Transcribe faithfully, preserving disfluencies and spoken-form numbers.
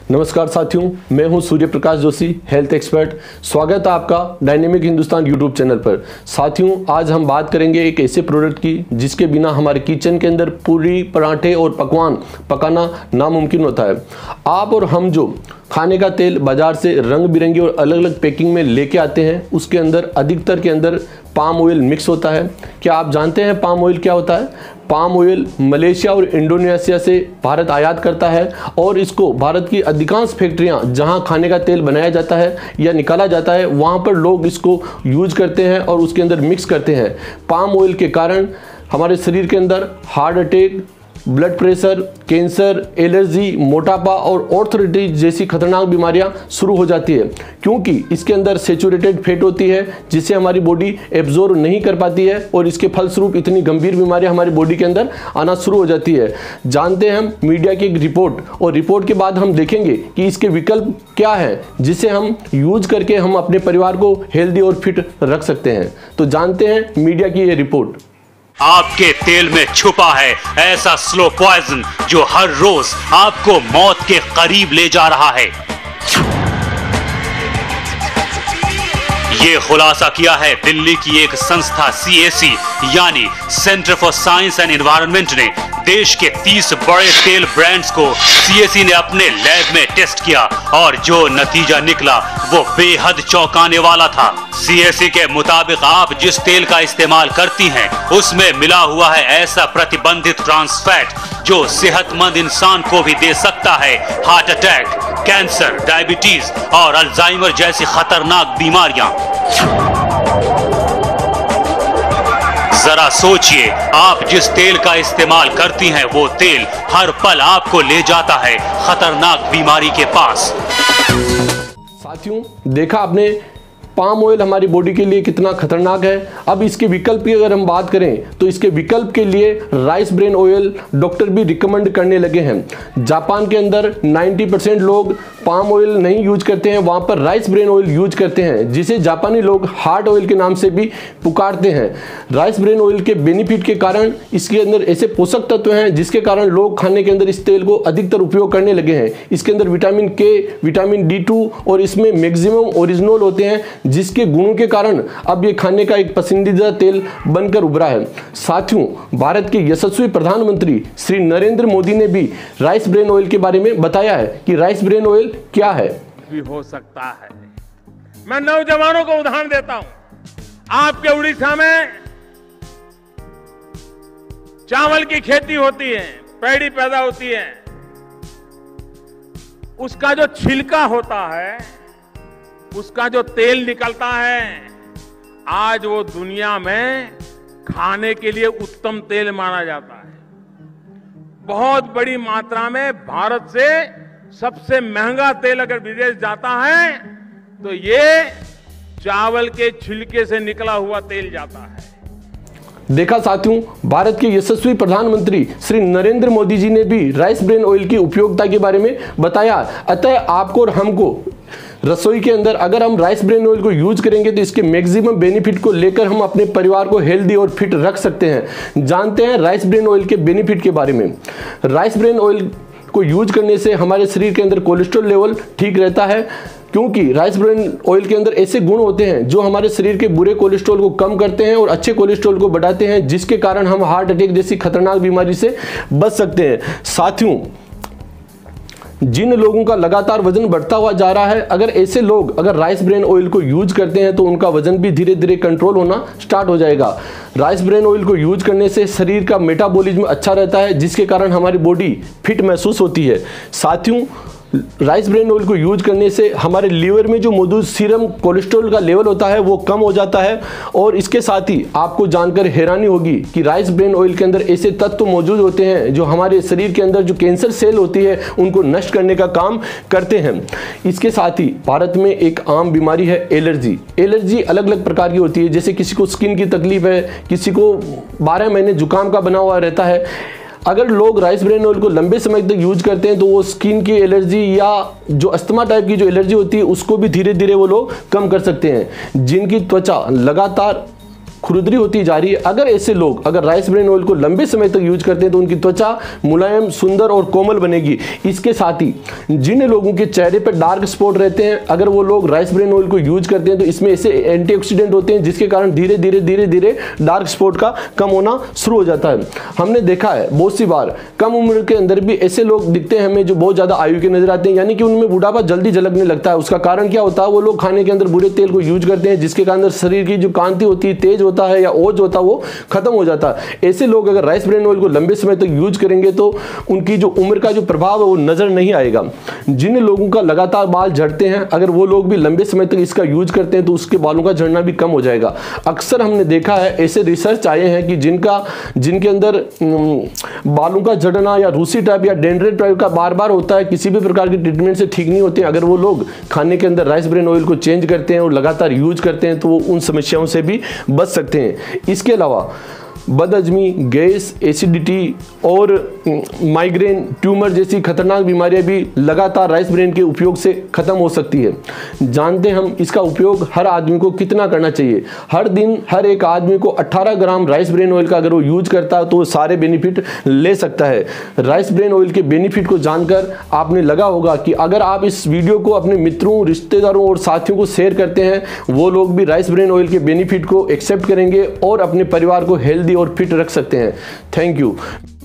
नमस्कार साथियों, मैं हूं सूर्य प्रकाश जोशी, हेल्थ एक्सपर्ट। स्वागत है आपका डायनेमिक हिंदुस्तान यूट्यूब चैनल पर। साथियों, आज हम बात करेंगे एक ऐसे प्रोडक्ट की जिसके बिना हमारे किचन के अंदर पूरी, पराठे और पकवान पकाना नामुमकिन होता है। आप और हम जो खाने का तेल बाजार से रंग बिरंगी और अलग अलग पैकिंग में लेके आते हैं, उसके अंदर अधिकतर के अंदर पाम ऑयल मिक्स होता है। क्या आप जानते हैं पाम ऑयल क्या होता है? पाम ऑयल मलेशिया और इंडोनेशिया से भारत आयात करता है और इसको भारत की अधिकांश फैक्ट्रियां जहां खाने का तेल बनाया जाता है या निकाला जाता है, वहां पर लोग इसको यूज करते हैं और उसके अंदर मिक्स करते हैं। पाम ऑयल के कारण हमारे शरीर के अंदर heart attack, blood pressure, cancer, allergy, मोटापा और ऑर्थराइटिस जैसी खतरनाक बीमारियां शुरू हो जाती है, क्योंकि इसके अंदर सैचुरेटेड फैट होती है जिसे हमारी बॉडी एब्जॉर्ब नहीं कर पाती है और इसके फलस्वरूप इतनी गंभीर बीमारियां हमारी बॉडी के अंदर आना शुरू हो जाती है। जानते हैं हम मीडिया की एक रिपोर्ट, और रिपोर्ट के बाद हम देखेंगे कि इसके विकल्प क्या है जिसे हम यूज करके हम अपने परिवार को हेल्दी और फिट रख सकते हैं। तो जानते हैं मीडिया की ये रिपोर्ट। आपके तेल में छुपा है ऐसा स्लो पॉइजन जो हर रोज आपको मौत के करीब ले जा रहा है। ये खुलासा किया है दिल्ली की एक संस्था सी ए सी यानी centre for science and environment ने। देश के तीस बड़े तेल ब्रांड्स को सी ए सी ने अपने लैब में टेस्ट किया और जो नतीजा निकला वो बेहद चौंकाने वाला था। सी ए सी के मुताबिक आप जिस तेल का इस्तेमाल करती हैं उसमें मिला हुआ है ऐसा प्रतिबंधित ट्रांस फैट जो सेहतमंद इंसान को भी दे सकता है हार्ट अटैक, कैंसर, डायबिटीज और अल्जाइमर जैसी खतरनाक बीमारियां। जरा सोचिए, आप जिस तेल का इस्तेमाल करती हैं वो तेल हर पल आपको ले जाता है खतरनाक बीमारी के पास। साथियों, देखा आपने पाम ऑयल हमारी बॉडी के लिए कितना खतरनाक है। अब इसके विकल्प की अगर हम बात करें तो इसके विकल्प के लिए राइस ब्रेन ऑयल डॉक्टर भी रिकमेंड करने लगे हैं। जापान के अंदर नब्बे परसेंट लोग पाम ऑयल नहीं यूज करते हैं, वहां पर राइस ब्रेन ऑयल यूज करते हैं, जिसे जापानी लोग हार्ट ऑयल के नाम से भी पुकारते हैं। राइस ब्रेन ऑयल के बेनिफिट के कारण इसके अंदर ऐसे पोषक तत्व हैं जिसके कारण लोग खाने के अंदर इस तेल को अधिकतर उपयोग करने लगे हैं। इसके अंदर विटामिन के, विटामिन डी टू और इसमें मैक्सिमम ओरिजिनल होते हैं, जिसके गुणों के कारण अब ये खाने का एक पसंदीदा तेल बनकर उभरा है। साथियों, भारत के यशस्वी प्रधानमंत्री श्री नरेंद्र मोदी ने भी राइस ब्रेन ऑयल के बारे में बताया है कि राइस ब्रेन ऑयल क्या है। भी हो सकता है। मैं नौजवानों को उदाहरण देता हूं। आपके उड़ीसा में चावल की खेती होती है, पैडी पैदा होती है, उसका जो छिलका होता है, उसका जो तेल निकलता है, आज वो दुनिया में खाने के लिए उत्तम तेल माना जाता है। बहुत बड़ी मात्रा में भारत से सबसे महंगा तेल अगर विदेश जाता है तो ये चावल के छिलके से निकला हुआ तेल जाता है। देखा साथियों, भारत के यशस्वी प्रधानमंत्री श्री नरेंद्र मोदी जी ने भी राइस ब्रेन ऑयल की उपयोगिता के बारे में बताया। अतः आपको और हमको रसोई के अंदर अगर हम राइस ब्रेन ऑयल को यूज करेंगे तो इसके मैक्सिमम बेनिफिट को लेकर हम अपने परिवार को हेल्दी और फिट रख सकते हैं। जानते हैं राइस ब्रेन ऑयल के बेनिफिट के बारे में। राइस ब्रेन ऑयल को यूज करने से हमारे शरीर के अंदर कोलेस्ट्रॉल लेवल ठीक रहता है, क्योंकि राइस ब्रेन ऑयल के अंदर ऐसे गुण होते हैं जो हमारे शरीर के बुरे कोलेस्ट्रॉल को कम करते हैं और अच्छे कोलेस्ट्रॉल को बढ़ाते हैं, जिसके कारण हम हार्ट अटैक जैसी खतरनाक बीमारी से बच सकते हैं। साथियों, जिन लोगों का लगातार वजन बढ़ता हुआ जा रहा है, अगर ऐसे लोग अगर राइस ब्रेन ऑयल को यूज करते हैं तो उनका वजन भी धीरे धीरे कंट्रोल होना स्टार्ट हो जाएगा। राइस ब्रेन ऑयल को यूज करने से शरीर का मेटाबॉलिज्म अच्छा रहता है, जिसके कारण हमारी बॉडी फिट महसूस होती है। साथियों, राइस ब्रेन ऑयल को यूज करने से हमारे लीवर में जो मौजूद सीरम कोलेस्ट्रॉल का लेवल होता है वो कम हो जाता है। और इसके साथ ही आपको जानकर हैरानी होगी कि राइस ब्रेन ऑयल के अंदर ऐसे तत्व मौजूद होते हैं जो हमारे शरीर के अंदर जो कैंसर सेल होती है उनको नष्ट करने का काम करते हैं। इसके साथ ही भारत में एक आम बीमारी है एलर्जी। एलर्जी अलग अलग प्रकार की होती है, जैसे किसी को स्किन की तकलीफ है, किसी को बारह महीने जुकाम का बना हुआ रहता है। अगर लोग राइस ब्रेन ऑयल को लंबे समय तक यूज करते हैं तो वो स्किन की एलर्जी या जो अस्थमा टाइप की जो एलर्जी होती है उसको भी धीरे धीरे वो लोग कम कर सकते हैं। जिनकी त्वचा लगातार खुरदरी होती जा रही है। अगर ऐसे लोग अगर राइस ब्रेन ऑयल को लंबे समय तक यूज करते हैं तो उनकी त्वचा मुलायम, सुंदर और कोमल बनेगी। इसके साथ ही जिन लोगों के चेहरे पर डार्क स्पॉट रहते हैं, अगर वो लोग राइस ब्रेन ऑयल को यूज करते हैं तो इसमें ऐसे एंटीऑक्सीडेंट होते हैं जिसके कारण धीरे धीरे धीरे धीरे डार्क स्पॉट का कम होना शुरू हो जाता है। हमने देखा है बहुत सी बार कम उम्र के अंदर भी ऐसे लोग दिखते हैं हमें जो बहुत ज्यादा आयु के नजर आते हैं, यानी कि उनमें बुढ़ापा जल्दी झलकने लगता है। उसका कारण क्या होता है? वो लोग खाने के अंदर बुरे तेल को यूज करते हैं जिसके कारण शरीर की जो कांति होती है, तेज होता है या ओज होता है, वो खत्म हो जाता है। ऐसे लोग अगर राइस ब्रेन ऑयल को लंबे समय तक यूज करेंगे तो उनकी जो उम्र का जो प्रभाव है वो नजर नहीं आएगा। जिन लोगों का लगातार बाल झड़ते हैं, अगर वो लोग भी लंबे समय तक इसका यूज करते हैं तो उसके बालों का झड़ना भी कम हो जाएगा। अक्सर हमने देखा है ऐसे रिसर्च आए हैं कि जिनका जिनके अंदर बालों का झड़ना या रूसी टाइप या डेंड्रेट टाइप का बार बार होता है, किसी भी प्रकार की ट्रीटमेंट से ठीक नहीं होते, अगर वो लोग खाने के अंदर राइस ब्रेन ऑयल को चेंज करते हैं और लगातार यूज करते हैं तो वो उन समस्याओं से भी बच सकते हैं। इसके अलावा बदहजमी, गैस, एसिडिटी और माइग्रेन, ट्यूमर जैसी खतरनाक बीमारियां भी लगातार राइस ब्रेन के उपयोग से खत्म हो सकती है। जानते हैं हम इसका उपयोग हर आदमी को कितना करना चाहिए। हर दिन हर एक आदमी को अठारह ग्राम राइस ब्रेन ऑयल का अगर वो यूज करता है तो वो सारे बेनिफिट ले सकता है। राइस ब्रेन ऑयल के बेनिफिट को जानकर आपने लगा होगा कि अगर आप इस वीडियो को अपने मित्रों, रिश्तेदारों और साथियों को शेयर करते हैं, वो लोग भी राइस ब्रेन ऑयल के बेनिफिट को एक्सेप्ट करेंगे और अपने परिवार को हेल्दी और फिट रख सकते हैं। Thank you.